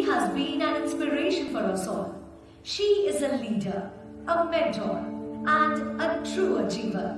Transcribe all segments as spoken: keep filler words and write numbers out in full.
has been an inspiration for us all. She is a leader, a mentor, and a true achiever.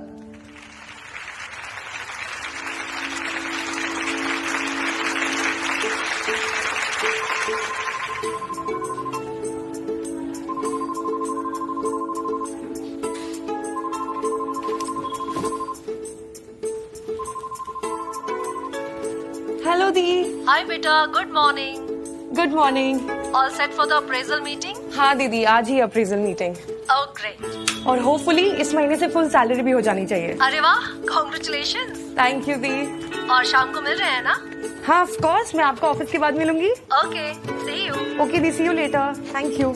Hello, Dee. Hi, beta. Good morning. Good morning. All set for the appraisal meeting? हाँ दीदी, आज ही appraisal meeting. Oh, great. और hopefully इस महीने से full salary भी हो जानी चाहिए. अरे वाह, congratulations. थैंक यू दी. और शाम को मिल रहे हैं ना? हाँ ऑफ कोर्स, मैं आपको ऑफिस के बाद मिलूंगी. Okay, see you. ओके दी, see you later. Thank you.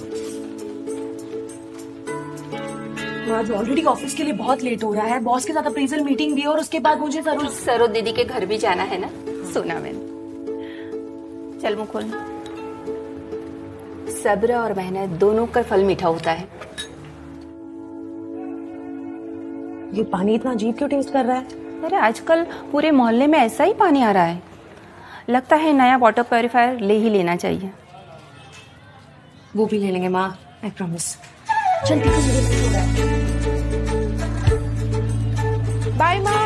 आज ऑलरेडी ऑफिस के लिए बहुत लेट हो रहा है. बॉस के साथ अप्रेजल मीटिंग भी है और उसके बाद मुझे सरो सरो दीदी के घर भी जाना है ना. सुना मैंने. चल मुकुल, सब्र और मेहनत दोनों का फल मीठा होता है. ये पानी इतना अजीब क्यों टेस्ट कर रहा है? अरे आजकल पूरे मोहल्ले में ऐसा ही पानी आ रहा है. लगता है नया वाटर प्योरीफायर ले ही लेना चाहिए. वो भी ले लेंगे माँ, आई प्रॉमिस. चल ठीक है. बाय माँ.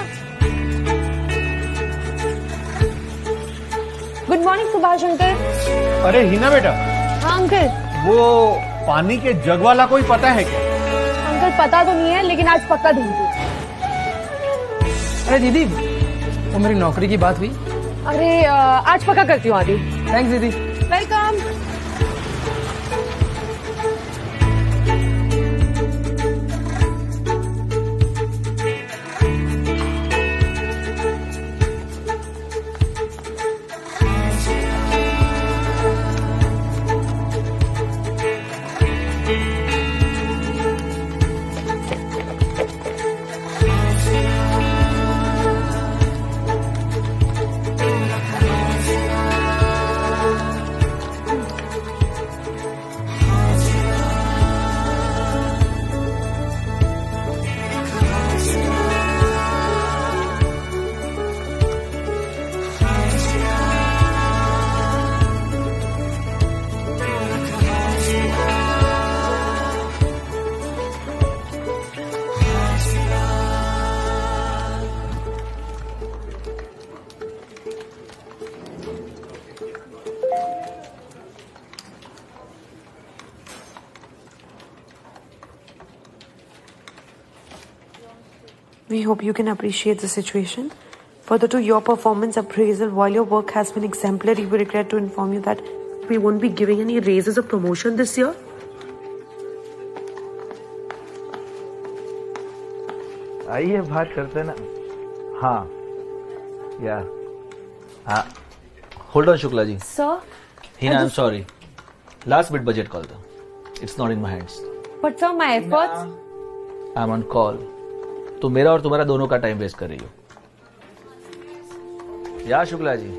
Good morning Subhash uncle. अरे हिना बेटा. हाँ अंकल. वो पानी के जग वाला कोई पता है क्या? अंकल पता तो नहीं है, लेकिन आज पक्का ढूंढूंगी. अरे दीदी, वो मेरी नौकरी की बात हुई? अरे आज पक्का करती हूँ आदि. थैंक्स दीदी. Welcome. We hope you can appreciate the situation. Further to your performance appraisal, while your work has been exemplary, we regret to inform you that we won't be giving any raises or promotion this year. आइए बात करते ना. हाँ या हाँ. Hold on Shukla ji. Sir. Hina, I am sorry. Last bit budget call था. It's not in my hands. But sir, my efforts. I am on call. तो मेरा और तुम्हारा दोनों का टाइम वेस्ट कर रही हो. या शुक्ला जी.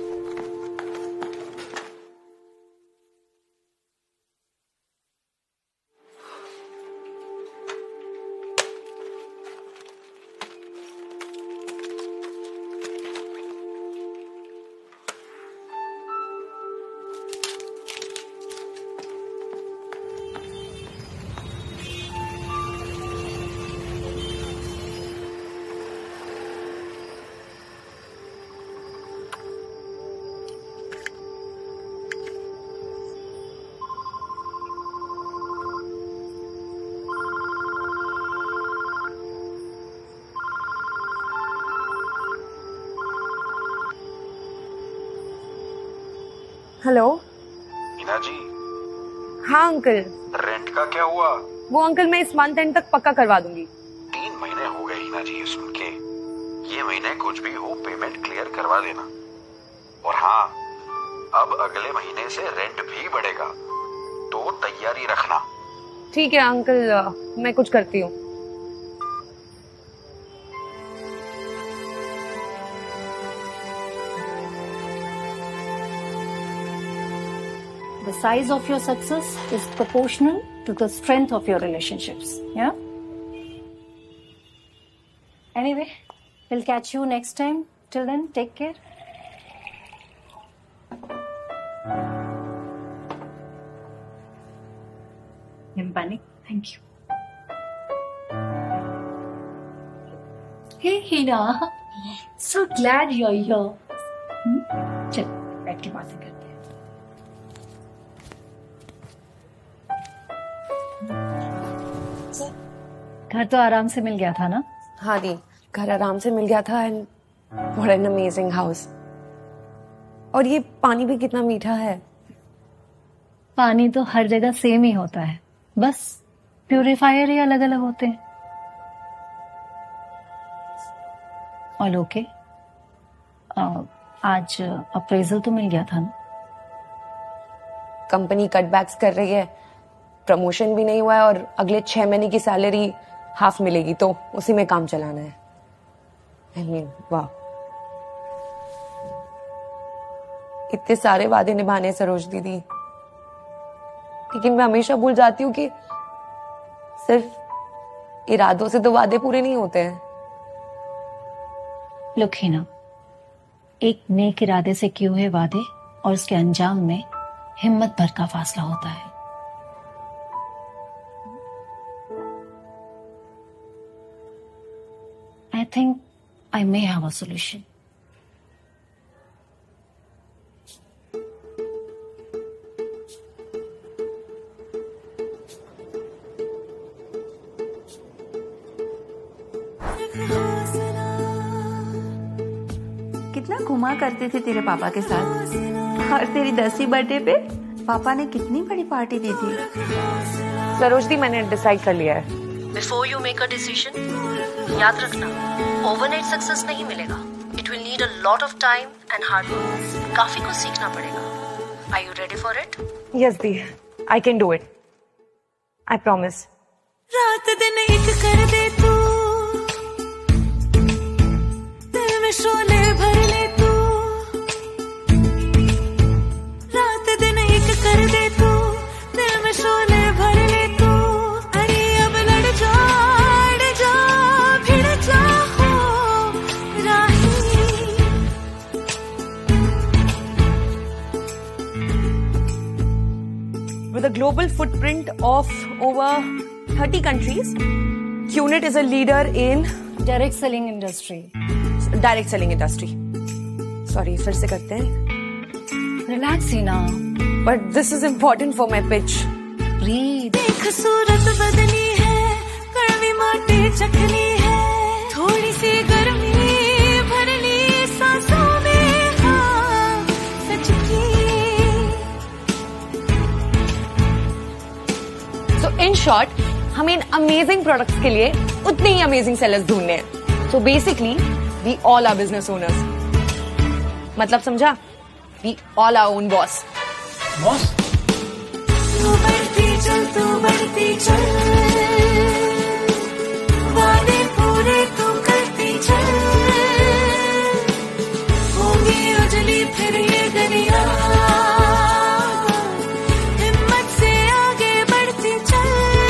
हेलो. हिना जी. हाँ अंकल. रेंट का क्या हुआ? वो अंकल मैं इस मंथ एंड तक पक्का करवा दूंगी. तीन महीने हो गए हिना जी ये सुन के. ये महीने कुछ भी हो पेमेंट क्लियर करवा देना. और हाँ, अब अगले महीने से रेंट भी बढ़ेगा, तो तैयारी रखना. ठीक है अंकल, मैं कुछ करती हूँ. The size of your success is proportional to the strength of your relationships. Yeah? Anyway, we'll catch you next time. Till then, take care. him panic. Thank you. Hey Hina, so glad you're here. Hmm? चल बैठ के बातें करते हैं. घर तो आराम से मिल गया था ना? हाँ दी, घर आराम से मिल गया था and what an amazing house. और ये पानी भी कितना मीठा है. पानी तो हर जगह सेम ही होता है, बस प्यूरिफायर ही अलग अलग होते हैं. और ओके, आज अप्रेजल तो मिल गया था ना? कंपनी कटबैक्स कर रही है, प्रमोशन भी नहीं हुआ है और अगले छह महीने की सैलरी हाफ मिलेगी, तो उसी में काम चलाना है. आई मीन वाह, इतने सारे वादे निभाने सरोज दीदी, लेकिन मैं हमेशा भूल जाती हूँ कि सिर्फ इरादों से तो वादे पूरे नहीं होते हैं. लुक हिना, एक नेक इरादे से किए हुए वादे और उसके अंजाम में हिम्मत भर का फासला होता है. I think I may have a solution. कितना घुमा करते थे तेरे पापा के साथ, और तेरी दसवीं बर्थडे पे पापा ने कितनी बड़ी पार्टी दी थी. सरोज दी, मैंने डिसाइड कर लिया है. Before you make a decision, याद रखना, ओवरनाइट सक्सेस नहीं मिलेगा. It will need a lot of time and hard work. काफी कुछ सीखना पड़ेगा. Are you ready for it? Yes दी, I can do it. I promise. रात दिन एक कर दे तू, दिल में शोले भर ले तू. रात दिन एक कर दे तू, दिल में शोले भर ले तू. अरे अब लड़ जा, अड़ जा, भिड़ जा हो राही. With a global footprint of over thirty countries, Qnit is a leader in direct selling industry. Direct selling industry. Sorry, फिर से करते हैं. रिलैक्स ही ना. But this is important for my pitch. देख सूरत बदली है, कड़वी माटी चखनी है, थोड़ी सी गर्मी भर ली सांसों में. हाँ सच की. सो इन शॉर्ट, हमें इन अमेजिंग प्रोडक्ट्स के लिए उतने ही अमेजिंग सेलर्स ढूंढने हैं. So basically we all are business owners. मतलब समझा? We all are own boss. Boss? तू बढ़ती चल, तू बढ़ती चल, वादे पूरे तू करती चल. होंगी उजली फिर ये गलियां, हिम्मत से आगे बढ़ती चल.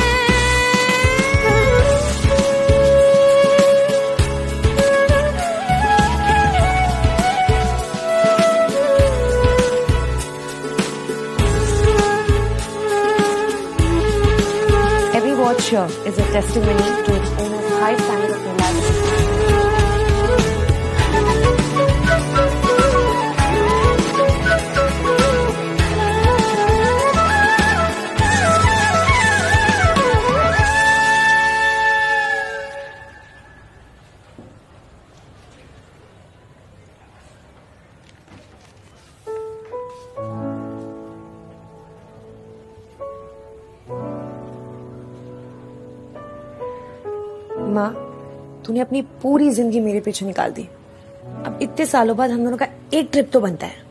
Every watch here is a testimony to its owner's high standard of reliability. माँ, तूने अपनी पूरी जिंदगी मेरे पीछे निकाल दी. अब इतने सालों बाद हम दोनों का एक ट्रिप तो बनता है.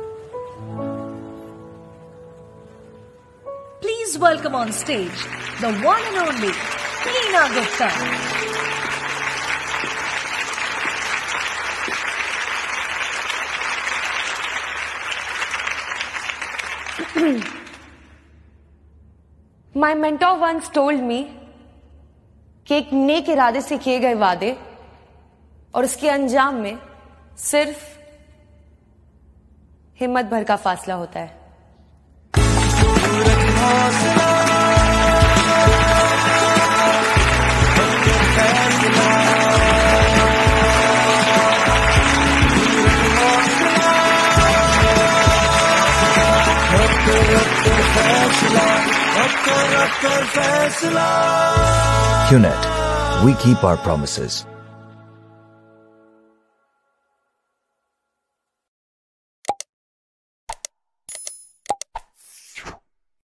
Please welcome on stage the one and only Hina Gupta. My mentor once told me कि एक नेक इरादे से किए गए वादे और उसके अंजाम में सिर्फ हिम्मत भर का फासला होता है. कर फैसला। Q-Net, we keep our promises.